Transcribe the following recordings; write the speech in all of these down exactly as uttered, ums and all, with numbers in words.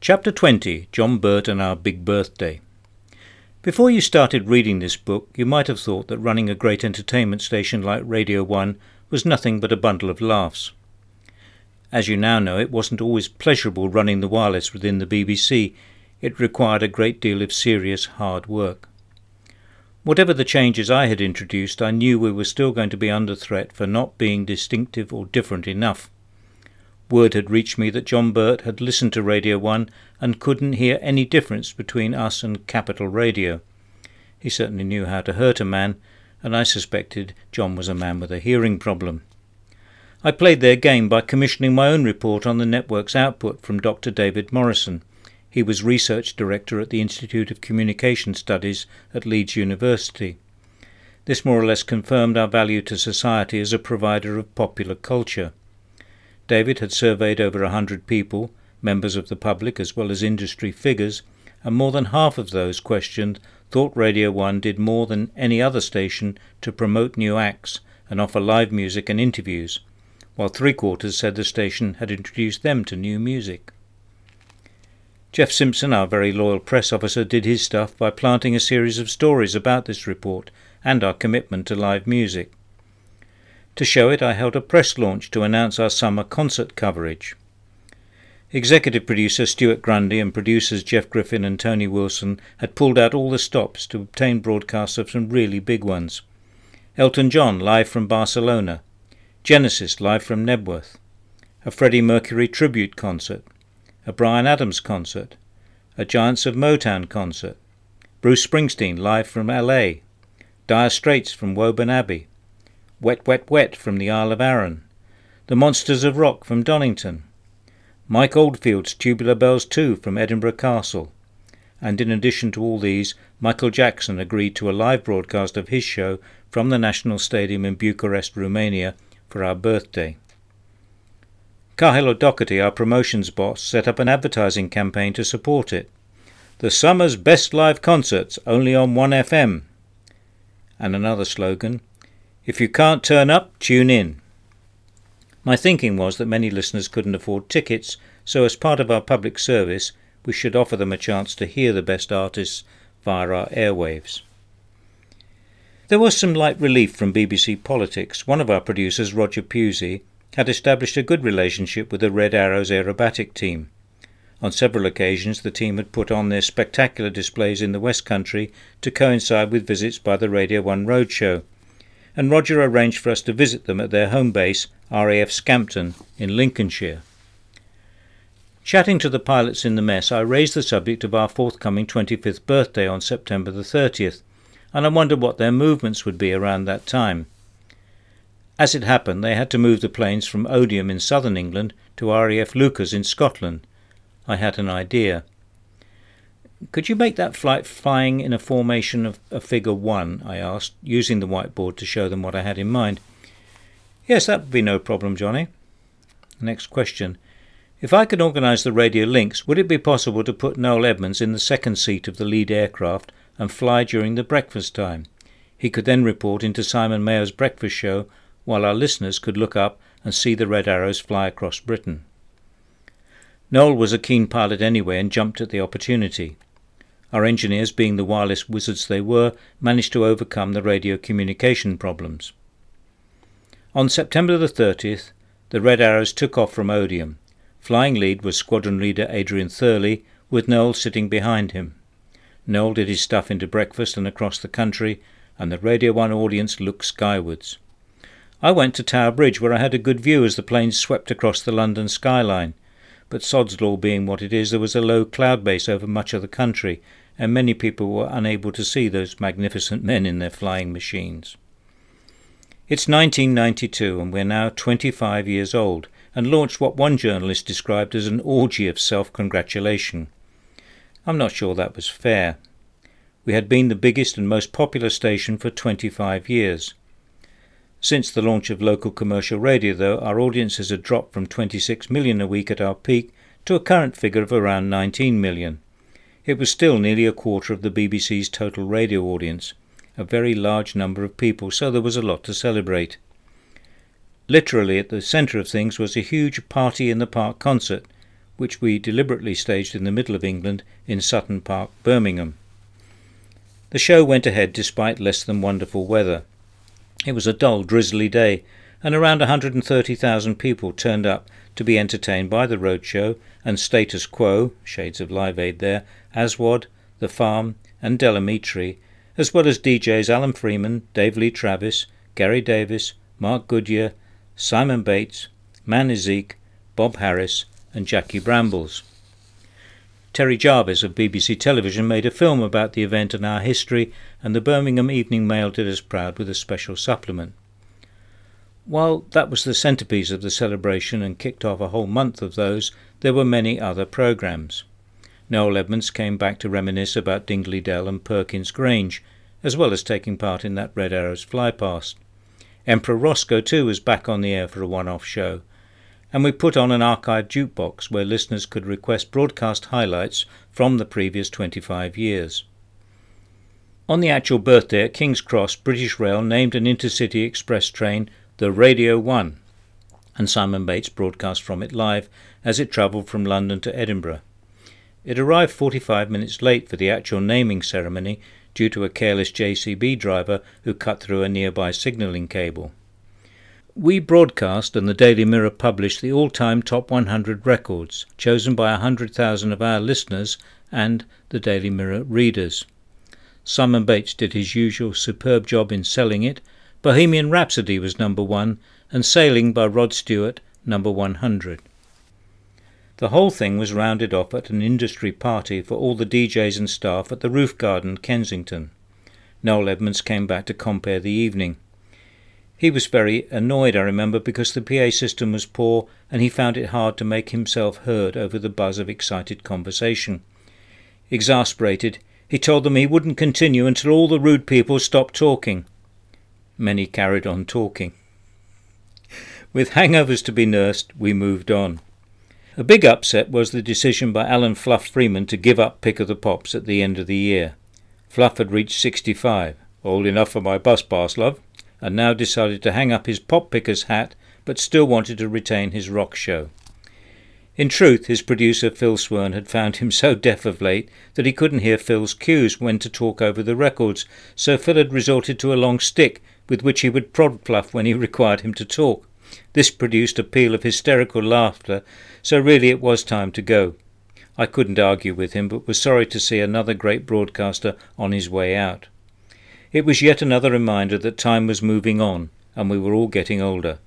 Chapter twenty, John Burt and Our Big Birthday. Before you started reading this book, you might have thought that running a great entertainment station like Radio one was nothing but a bundle of laughs. As you now know, it wasn't always pleasurable running the wireless within the B B C. It required a great deal of serious, hard work. Whatever the changes I had introduced, I knew we were still going to be under threat for not being distinctive or different enough. Word had reached me that John Burt had listened to Radio one and couldn't hear any difference between us and Capital Radio. He certainly knew how to hurt a man, and I suspected John was a man with a hearing problem. I played their game by commissioning my own report on the network's output from Doctor David Morrison. He was Research Director at the Institute of Communication Studies at Leeds University. This more or less confirmed our value to society as a provider of popular culture. David had surveyed over a hundred people, members of the public as well as industry figures, and more than half of those questioned thought Radio one did more than any other station to promote new acts and offer live music and interviews, while three-quarters said the station had introduced them to new music. Jeff Simpson, our very loyal press officer, did his stuff by planting a series of stories about this report and our commitment to live music. To show it, I held a press launch to announce our summer concert coverage. Executive producer Stuart Grundy and producers Jeff Griffin and Tony Wilson had pulled out all the stops to obtain broadcasts of some really big ones. Elton John live from Barcelona, Genesis live from Nebworth, a Freddie Mercury tribute concert, a Bryan Adams concert, a Giants of Motown concert, Bruce Springsteen live from L A, Dire Straits from Woburn Abbey, Wet Wet Wet from the Isle of Arran, the Monsters of Rock from Donington, Mike Oldfield's Tubular Bells two from Edinburgh Castle, and in addition to all these, Michael Jackson agreed to a live broadcast of his show from the National Stadium in Bucharest, Romania, for our birthday. Cahill Doherty, our promotions boss, set up an advertising campaign to support it. The summer's best live concerts, only on one F M. And another slogan, if you can't turn up, tune in. My thinking was that many listeners couldn't afford tickets, so as part of our public service, we should offer them a chance to hear the best artists via our airwaves. There was some light relief from B B C politics. One of our producers, Roger Pusey, had established a good relationship with the Red Arrows aerobatic team. On several occasions the team had put on their spectacular displays in the West Country to coincide with visits by the Radio one Roadshow, and Roger arranged for us to visit them at their home base, R A F Scampton, in Lincolnshire. Chatting to the pilots in the mess, I raised the subject of our forthcoming twenty-fifth birthday on September the thirtieth, and I wondered what their movements would be around that time. As it happened, they had to move the planes from Odium in southern England to R A F Lucas in Scotland. I had an idea. Could you make that flight flying in a formation of a figure one? I asked, using the whiteboard to show them what I had in mind. Yes, that would be no problem, Johnny. Next question. If I could organise the radio links, would it be possible to put Noel Edmonds in the second seat of the lead aircraft and fly during the breakfast time? He could then report into Simon Mayo's breakfast show, while our listeners could look up and see the Red Arrows fly across Britain. Noel was a keen pilot anyway and jumped at the opportunity. Our engineers, being the wireless wizards they were, managed to overcome the radio communication problems. On September the thirtieth, the Red Arrows took off from Odium. Flying lead was Squadron Leader Adrian Thurley, with Noel sitting behind him. Noel did his stuff into breakfast and across the country, and the Radio one audience looked skywards. I went to Tower Bridge, where I had a good view as the planes swept across the London skyline, but sod's law being what it is, there was a low cloud base over much of the country, and many people were unable to see those magnificent men in their flying machines. It's nineteen ninety-two, and we're now twenty-five years old, and launched what one journalist described as an orgy of self-congratulation. I'm not sure that was fair. We had been the biggest and most popular station for twenty-five years. Since the launch of local commercial radio, though, our audiences had dropped from twenty-six million a week at our peak to a current figure of around nineteen million. It was still nearly a quarter of the B B C's total radio audience, a very large number of people, so there was a lot to celebrate. Literally at the centre of things was a huge party in the park concert, which we deliberately staged in the middle of England in Sutton Park, Birmingham. The show went ahead despite less than wonderful weather. It was a dull, drizzly day, and around one hundred thirty thousand people turned up to be entertained by the roadshow and Status Quo, shades of Live Aid there, Aswad, The Farm and Delamitri, as well as D Js Alan Freeman, Dave Lee Travis, Gary Davis, Mark Goodyear, Simon Bates, Man Ezek, Bob Harris and Jackie Brambles. Terry Jarvis of B B C Television made a film about the event and our history, and the Birmingham Evening Mail did us proud with a special supplement. While that was the centrepiece of the celebration and kicked off a whole month of those, there were many other programmes. Noel Edmonds came back to reminisce about Dingley Dell and Perkins Grange, as well as taking part in that Red Arrows flypast. Emperor Roscoe too was back on the air for a one-off show, and we put on an archived jukebox where listeners could request broadcast highlights from the previous twenty-five years. On the actual birthday at King's Cross, British Rail named an intercity express train the Radio one, and Simon Bates broadcast from it live as it travelled from London to Edinburgh. It arrived forty-five minutes late for the actual naming ceremony due to a careless J C B driver who cut through a nearby signalling cable. We broadcast and the Daily Mirror published the all-time top one hundred records, chosen by one hundred thousand of our listeners and the Daily Mirror readers. Simon Bates did his usual superb job in selling it. Bohemian Rhapsody was number one, and Sailing by Rod Stewart number one hundred. The whole thing was rounded off at an industry party for all the D Js and staff at the Roof Garden, Kensington. Noel Edmonds came back to compare the evening. He was very annoyed, I remember, because the P A system was poor and he found it hard to make himself heard over the buzz of excited conversation. Exasperated, he told them he wouldn't continue until all the rude people stopped talking. Many carried on talking. With hangovers to be nursed, we moved on. A big upset was the decision by Alan Fluff Freeman to give up Pick of the Pops at the end of the year. Fluff had reached sixty-five, old enough for my bus pass, love, and now decided to hang up his pop picker's hat, but still wanted to retain his rock show. In truth, his producer Phil Swern had found him so deaf of late that he couldn't hear Phil's cues when to talk over the records, so Phil had resorted to a long stick with which he would prod Fluff when he required him to talk. This produced a peal of hysterical laughter, so really it was time to go. I couldn't argue with him, but was sorry to see another great broadcaster on his way out. It was yet another reminder that time was moving on, and we were all getting older.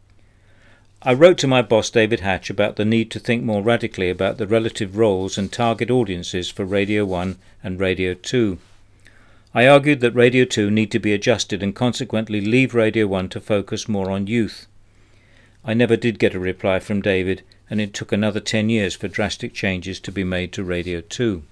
I wrote to my boss David Hatch about the need to think more radically about the relative roles and target audiences for Radio one and Radio two. I argued that Radio two need to be adjusted and consequently leave Radio one to focus more on youth. I never did get a reply from David, and it took another ten years for drastic changes to be made to Radio two.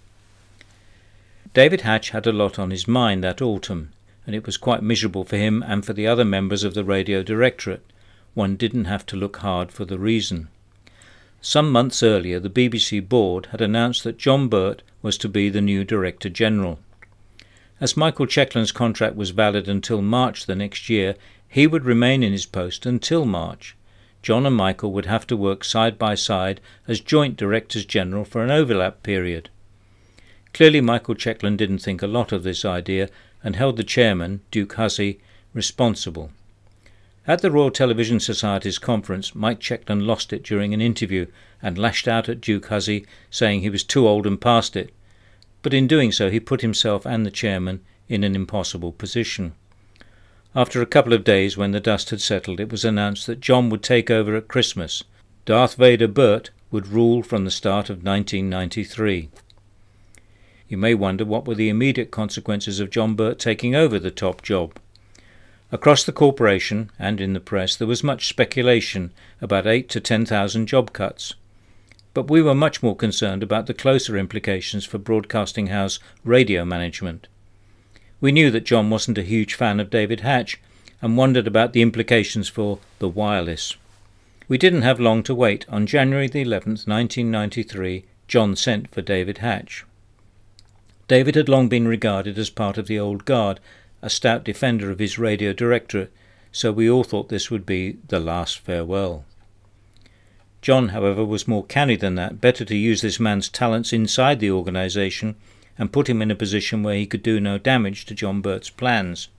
David Hatch had a lot on his mind that autumn, and it was quite miserable for him and for the other members of the radio directorate. One didn't have to look hard for the reason. Some months earlier the B B C board had announced that John Burt was to be the new Director General. As Michael Checkland's contract was valid until March the next year, he would remain in his post until March. John and Michael would have to work side by side as joint Directors General for an overlap period. Clearly Michael Checkland didn't think a lot of this idea and held the chairman, Duke Hussey, responsible. At the Royal Television Society's conference, Mike Checkland lost it during an interview and lashed out at Duke Hussey, saying he was too old and past it. But in doing so he put himself and the chairman in an impossible position. After a couple of days, when the dust had settled, it was announced that John would take over at Christmas. Darth Vader Burt would rule from the start of nineteen ninety-three. You may wonder what were the immediate consequences of John Burt taking over the top job. Across the corporation and in the press there was much speculation about eight to ten thousand job cuts. But we were much more concerned about the closer implications for Broadcasting House radio management. We knew that John wasn't a huge fan of David Hatch and wondered about the implications for the wireless. We didn't have long to wait. On January the eleventh, nineteen ninety-three, John sent for David Hatch. David had long been regarded as part of the old guard, a stout defender of his radio directorate, so we all thought this would be the last farewell. John, however, was more canny than that, better to use this man's talents inside the organisation and put him in a position where he could do no damage to John Bert's plans.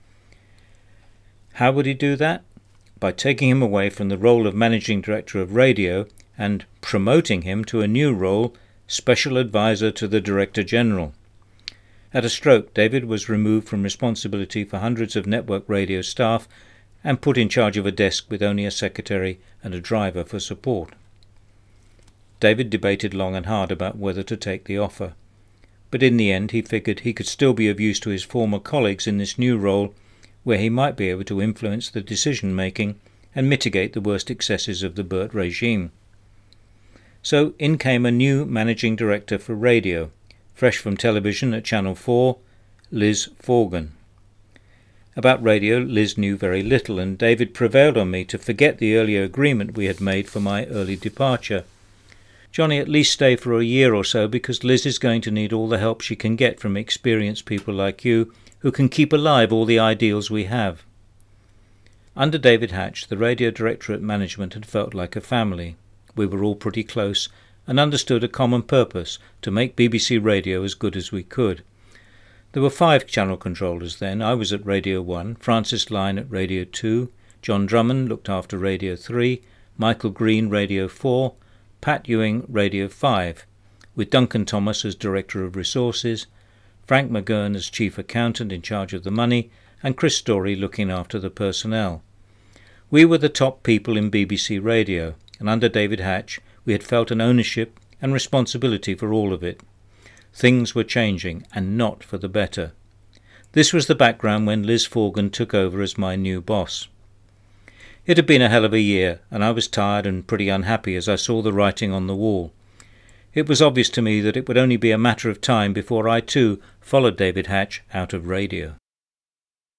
How would he do that? By taking him away from the role of Managing Director of Radio and promoting him to a new role, Special Advisor to the Director General. At a stroke, David was removed from responsibility for hundreds of network radio staff and put in charge of a desk with only a secretary and a driver for support. David debated long and hard about whether to take the offer, but in the end he figured he could still be of use to his former colleagues in this new role, where he might be able to influence the decision-making and mitigate the worst excesses of the Bert regime. So in came a new managing director for radio, fresh from television at Channel four, Liz Forgan. About radio, Liz knew very little, and David prevailed on me to forget the earlier agreement we had made for my early departure. Johnny, at least stay for a year or so, because Liz is going to need all the help she can get from experienced people like you, who can keep alive all the ideals we have. Under David Hatch, the radio directorate management had felt like a family. We were all pretty close and understood a common purpose, to make B B C Radio as good as we could. There were five channel controllers then. I was at Radio one, Francis Lyne at Radio two, John Drummond looked after Radio three, Michael Green Radio four, Pat Ewing Radio five, with Duncan Thomas as Director of Resources, Frank McGurn as Chief Accountant in charge of the money, and Chris Story looking after the personnel. We were the top people in B B C Radio, and under David Hatch we had felt an ownership and responsibility for all of it. Things were changing, and not for the better. This was the background when Liz Forgan took over as my new boss. It had been a hell of a year, and I was tired and pretty unhappy as I saw the writing on the wall. It was obvious to me that it would only be a matter of time before I too followed David Hatch out of radio.